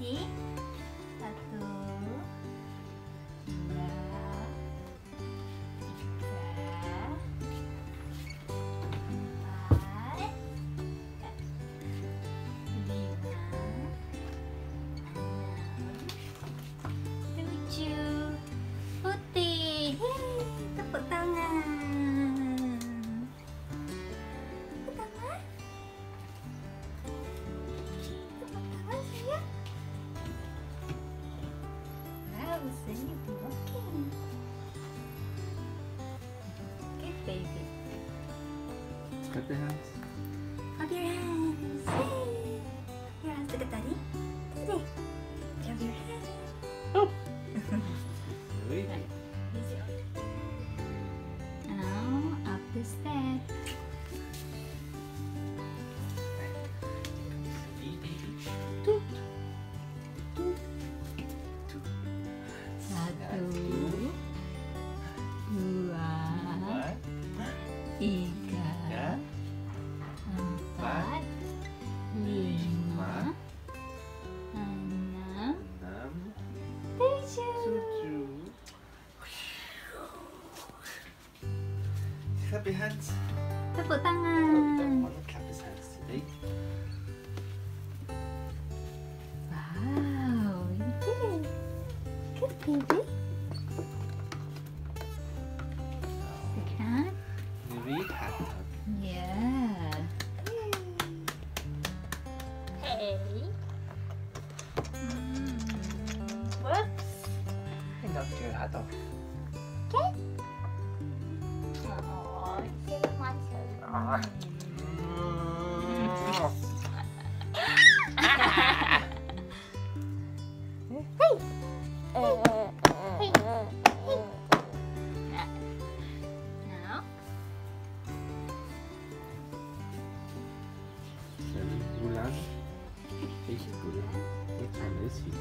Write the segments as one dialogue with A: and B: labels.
A: Cici. 1, 2, 3, 4, 5, 6, 7. Putih. Hei, tepuk tangan. Tepuk tangan. Tepuk tangan sayang. Wow, senyum makin. Okay, baby.
B: Clap your hands.
A: Clap your hands. Hey. Your hands dekat tadi. Tadi. Clap your hands.
B: Oh. Very good.
A: Now up the step. Tut. Tut.
B: Tut.
A: 1, 2, 3, 4, 5, 6, 7, 8, 9, 10.
B: Clap your hands.
A: Tepuk
B: Oh,
A: tangan.
B: don't want to clap his hands today.
A: Wow, you did it. Good, baby. Second.
B: You read hot dog.
A: Yeah. Hey. Whoops.
B: I knocked your hat off.
A: Okay. Oh, silly monster. Now.
B: Bulan. Ich Bulan. Which one is he?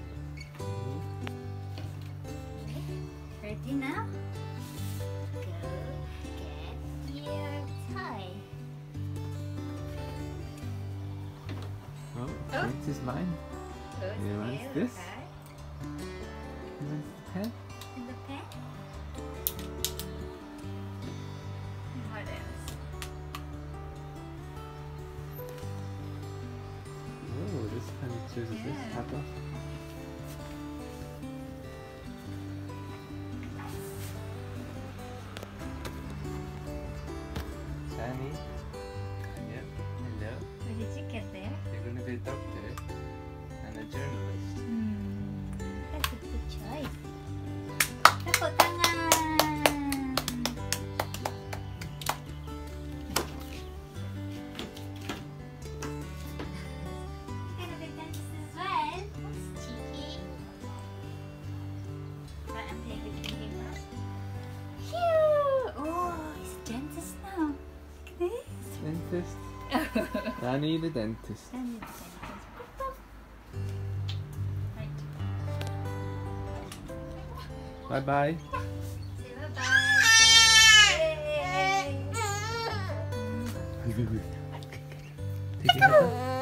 A: Ready now? Go get your toy.
B: Oh,
A: Oh.
B: this is mine.
A: Close
B: You want
A: the
B: this?
A: okay.
B: You want the pen?
A: And the pen. And what else?
B: Oh, this pen chooses this
A: Yeah.
B: hot dog. Shani. Yep. Hello.
A: What did you get there?
B: You're gonna be a doctor and a journalist.
A: That's a good choice. Tepuk tangan. Gonna be dentist as well. That's cheeky. Right, I'm taking him out. Phew! Oh, he's a dentist now. Look at this.
B: Dentist. Shani the dentist.
A: And he's a dentist. Right.
B: Bye bye.
A: Say bye-bye. Yay.
B: Take your hat off.